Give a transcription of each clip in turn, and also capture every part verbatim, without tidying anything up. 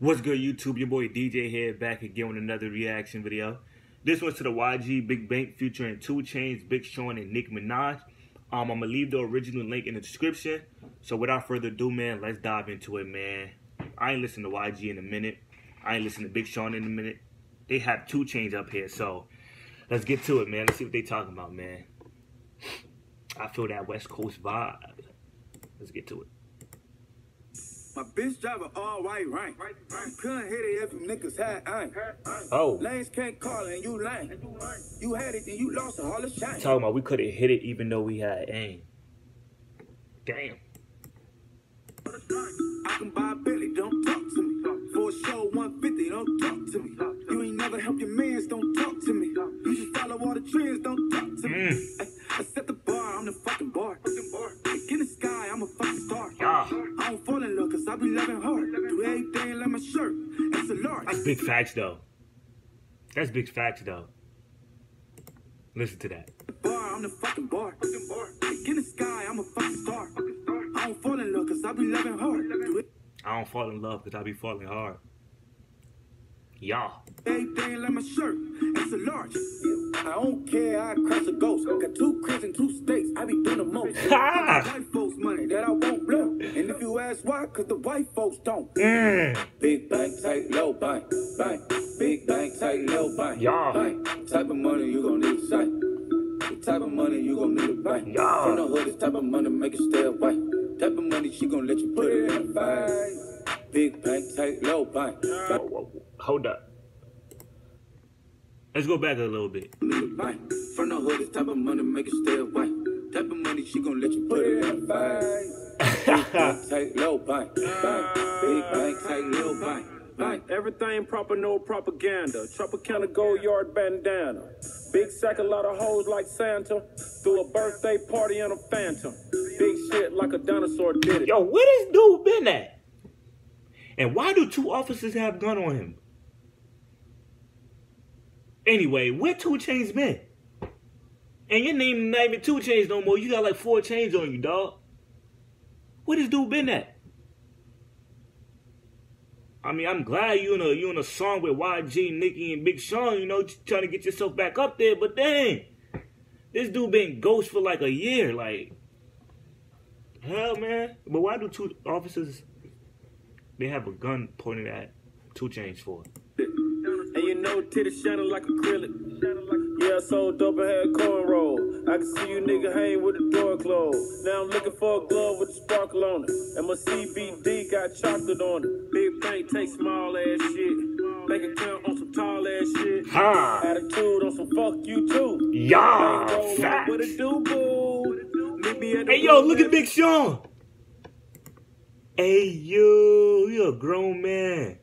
What's good, YouTube? Your boy D J here, back again with another reaction video. This one's to the Y G Big Bank featuring two Chainz, Big Sean, and Nicki Minaj. Um, I'm gonna leave the original link in the description. So without further ado, man, let's dive into it, man. I ain't listened to Y G in a minute. I ain't listened to Big Sean in a minute. They have two Chainz up here, so let's get to it, man. Let's see what they talking about, man. I feel that West Coast vibe. Let's get to it. My bitch drive an all white rank. Couldn't hit it if you niggas had aim. Oh. Lanes can't call and you lame. You had it and you lost all the shine. Talking about we couldn't hit it even though we had aim. Damn. I can buy a Billy, don't talk to me. For a show one fifty, don't talk to me. You ain't never helped your mans, don't talk to me. You just follow all the trends, don't talk to me. Mm. I set the bar, I'm the fucking bar. Like in the sky, I'm a fucking star. Yeah. I don't fall in love cause I be loving hard. Do everything like my shirt. It's a large. That's big facts though. That's big facts though. Listen to that. Bar, I'm the fucking bar. Like in the sky, I'm a fucking star. I don't fall in love cause I be loving hard. Do it. I don't fall in love because I be falling hard. Yeah. Everything like my shirt. It's a large. I don't care, I cross a ghost. Got two cribs and two states, I be doing the most. White folks money that I won't blow. And if you ask why, cause the white folks don't. Mm. Big bank, tight, low bank, bank. Big bank, tight, low bank, yeah. Bank. Type of money you gon' need a sight. The type of money you gon' need a bank. Yeah. From the hood, this type of money make it stay away. Type of money she gon' let you put it in a fight. Big bank, tight, low bank. Whoa, whoa, whoa. Hold up. Let's go back a little bit. From the hood, this type of money make it stay away. Type of money she gon' let you put it in a fight. Big bank, tight, low bank, bank. Big bank, tight, low bank, bank. Everything proper, no propaganda. Tropicana gold yard bandana. Big sack, a lot of hoes like Santa. Threw a birthday party in a phantom. Big shit like a dinosaur did it. Yo, where this dude been at? And why do two officers have gun on him? Anyway, where two Chainz been? And your name not even two Chainz no more. You got like four Chainz on you, dog. Where this dude been at? I mean, I'm glad you in a you in a song with Y G, Nicki, and Big Sean. You know, trying to get yourself back up there. But dang, this dude been ghost for like a year. Like, hell, man. But why do two officers? They have a gun pointed at two Chainz for? And you know titties shining like acrylic. Yeah, so dope and had cornrow. I can see you nigga hang with the door closed. Now I'm looking for a glove with a sparkle on it. And my C B D got chocolate on it. Big bank take small ass shit. Bank account on some tall ass shit. Ha! Attitude on some fuck you too. Yeah, facts. What it do, boo? Hey yo, look at Big Sean. Hey yo, you a grown man.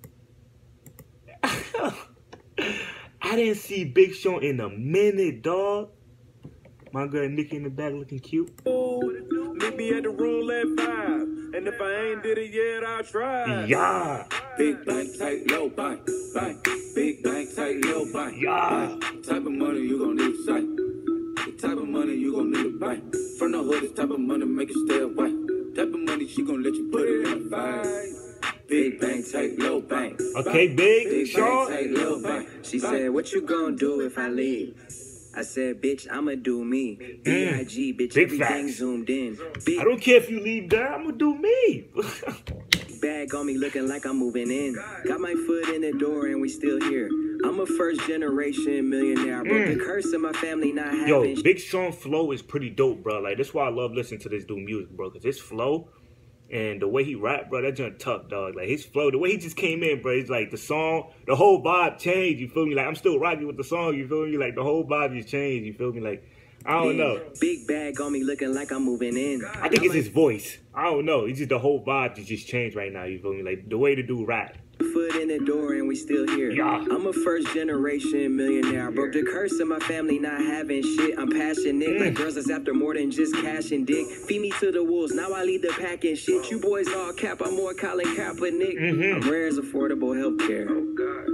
I didn't see Big Sean in a minute, dog. My girl Nicki in the back looking cute. Meet me at the roulette five. And if I ain't did it yet, I'll try. Yeah. Big bank, tight, low bank, bank. Big bank, tight, low bank. Yeah. Type of money you gon' need a sight. The type of money you gon' need a bank. From the hood, this type of money make it stay away. Type of money she gon' let you put it in a fight. Big bank, tight, low bank. Okay, Big, Big Sean. bank, tight, low bank. She said, what you gonna do if I leave? I said, bitch, I'ma do me. B I G, bitch, Big everything facts. zoomed in. Big I don't care if you leave there, I'm gonna do me. bag on me looking like I'm moving in. Got my foot in the door and we still here. I'm a first generation millionaire. I broke Mm. the curse of my family not having Yo, Big Sean flow is pretty dope, bro. Like, that's why I love listening to this dude music, bro. Because his flow and the way he rap, bro, that joint tough, dog. Like, his flow, the way he just came in, bro, it's like the song, the whole vibe changed, you feel me? Like, I'm still rocking with the song, you feel me? Like, the whole vibe just changed, you feel me? Like, I don't know. Big bag on me looking like I'm moving in. I think it's his voice. I don't know. It's just the whole vibe just, just changed right now, you feel me? Like, the way the dude rap. Foot in the door and we still here. Yeah. I'm a first generation millionaire. I broke the curse of my family not having shit. I'm passionate mm. like girls that's after more than just cash and dick. Feed me to the wolves, now I lead the pack and shit. You boys all cap, I'm more Colin Kaepernick. Mm-hmm. I'm rare as affordable healthcare. Oh God.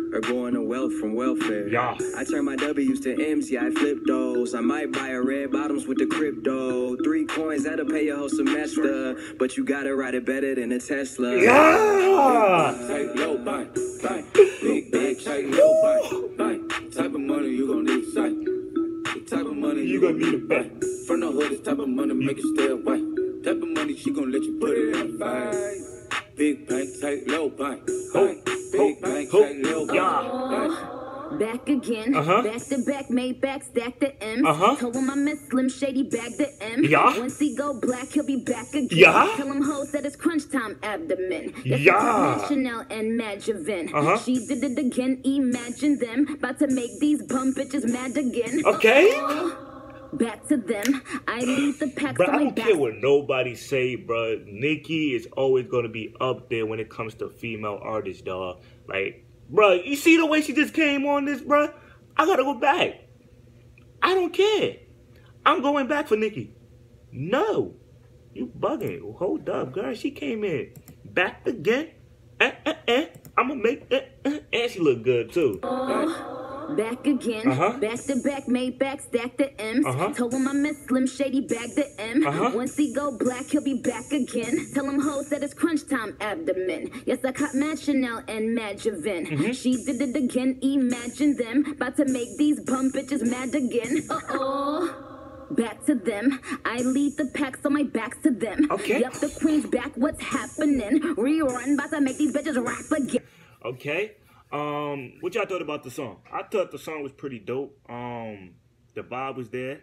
or going to wealth from welfare. Yeah. I turn my W's to M's, yeah, I flip those. I might buy a red bottoms with the crypto. Three coins, that'll pay your whole semester. But you gotta ride it better than a Tesla. Yeah! Take low, buy, buy. Big bag, take low, buy, buy. Type of money you gon' need sight. The type of money you gon' need to buy. From the hood, this type of money make you stay away. Type of money she gon' let you put it in a fight. Big bank, take low, buy, buy. Big bank, take low, buy. Back again, uh-huh. back to back, made back, stack the M's. Uh-huh. Told him I miss Slim Shady, bag the M. Yeah. Once he go black, he'll be back again. Yeah. Tell him hoes that it's crunch time abdomen. Yes, Yeah. Chanel and Magivin. Uh-huh. She did it again, imagine them. About to make these bum bitches mad again. Okay. Uh-oh. Back to them. I lead the pack. But so I my don't back- care what nobody say, bro. Nicki is always gonna be up there when it comes to female artists, dog. Like, bro, you see the way she just came on this, bro? I gotta go back. I don't care. I'm going back for Nicki. No, you bugging. Hold up, girl. She came in back again. Eh, eh, eh. I'ma make eh, eh. And she look good too. Back again, Uh-huh. back to back, made back, stack the M's. Uh-huh. Told him I miss Slim Shady, bag the M. Uh-huh. Once he go black, he'll be back again. Tell him hoes that it's crunch time abdomen. Yes, I caught Mad Chanel and Magivin. Mm-hmm. She did it again, imagine them. About to make these bum bitches mad again. Uh-oh. Back to them. I lead the pack, so my back's to them. Okay. Yup, the queen's back, what's happening? Rerun, about to make these bitches rap again. Okay. Um, what y'all thought about the song? I thought the song was pretty dope. Um, the vibe was there.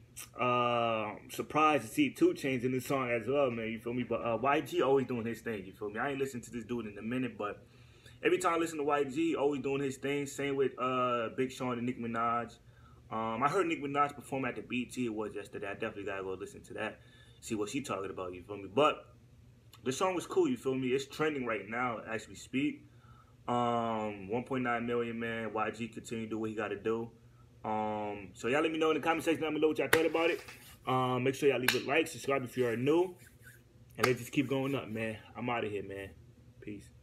Uh, I'm surprised to see two Chainz in this song as well, man. You feel me? But uh, Y G always doing his thing. You feel me? I ain't listened to this dude in a minute, but every time I listen to Y G, always doing his thing. Same with uh Big Sean and Nicki Minaj. Um, I heard Nicki Minaj perform at the B T Awards yesterday. I definitely gotta go listen to that, see what she talking about. You feel me? But the song was cool. You feel me? It's trending right now as we speak. Um, one point nine million, man. Y G continue to do what he got to do. Um, so y'all let me know in the comment section down below what y'all thought about it. Um, make sure y'all leave a like, subscribe if you are new, and let's just keep going up, man. I'm out of here, man. Peace.